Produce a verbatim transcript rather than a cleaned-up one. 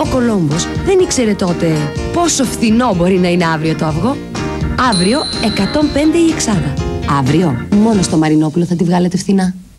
Ο Κολόμπος δεν ήξερε τότε πόσο φθηνό μπορεί να είναι αύριο το αυγό. Αύριο εκατόν πέντε η εξάδα. Αύριο μόνο στο Μαρινόπουλο θα τη βγάλετε φθηνά.